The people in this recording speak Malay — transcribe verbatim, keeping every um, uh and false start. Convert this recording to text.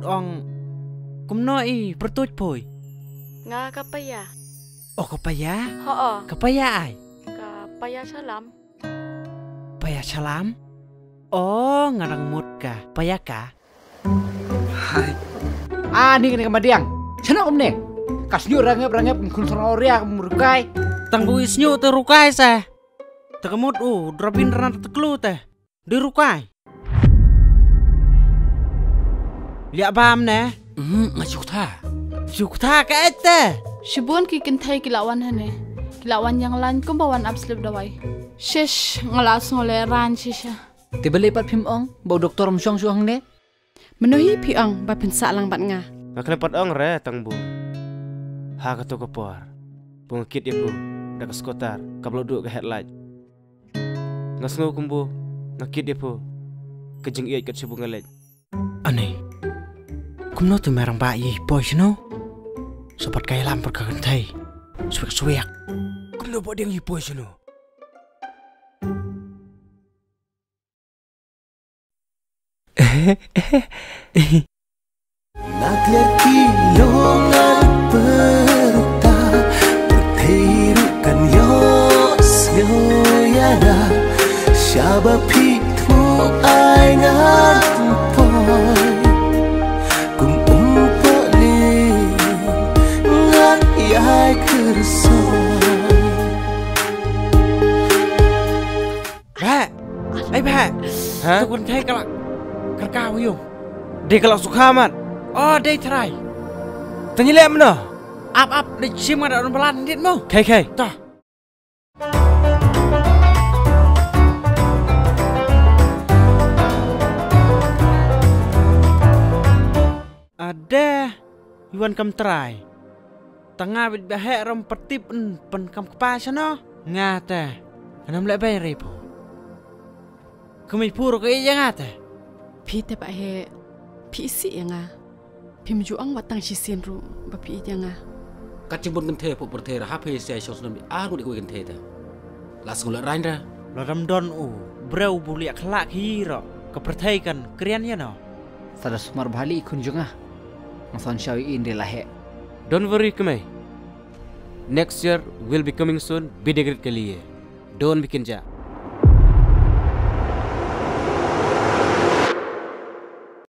ong kumnoi pertuj poi. Nga kapaya. Oh kapaya? Oo. Kapaya ay? Kapaya salam. Paya salam? Oh ngarang mut ka. Paya ka? Hai. Ah ni kene kamadiang. Sana om ne. Kasnyo rangep rangep kun sonoria murukai. Tang buis nyu te rukai sa. Takamut u drapin ran teklu teh. Di rukai. Lihat paham ne? Hmm, ngajuk ta. Juk ta ka ete. Shibun ki kintai kilawan hane. Kilawan yang lain kum bawan abslip dawai. Shish ngalas ngole ran shisha. Tiba lepat pim ong, bau doktor msyong syong ne. Menuhi piang ba pensa lang bat nga. Naklepat ong re tang bu. Ha ka to kopor. Pungkit ibu dak skotar kablo du ke headlight. Ngasngo kumbu ngakit ibu. Kejeng iat kat sibu ngelej. Ane. Kumno tu merang bayi boy sino. Sobat kaya lampar ka kentai. Suwek-suwek. Kumno bo ding boy sino. Nakler kilongan perta berterukan yos yoyada syaba pitu aingan poy kum umpali ngat yai kersoy. Ba. Ai ba. Ha? Tu kentai kalak. Kerkau yung. Dia kalau suka amat. Oh, day try. Tanya lihat mana? Up up di sim ada orang pelan dit mo. Kai kai. Toh. Ada Yuan kam try. Tengah bit bahek ram pertip en pen kam kepas no. Ngata. Anam lek bay repo. Kami puro ke iya ngata. Pi te ba he pi si nga. Pi mjuang watang sisin ru ba pi nga. Kacibun kente po pertera hape saya syos nami ah ngudi kente ta. Las ngula raindra. Lo ramdon u breu buli akhlak hiro kepertaikan krian ya no. Sada sumar bali kunjunga. Masan syawi in de lahe. Don't worry kemai. Next year will be coming soon. Bidegrit ke liye. Don't bikin ja.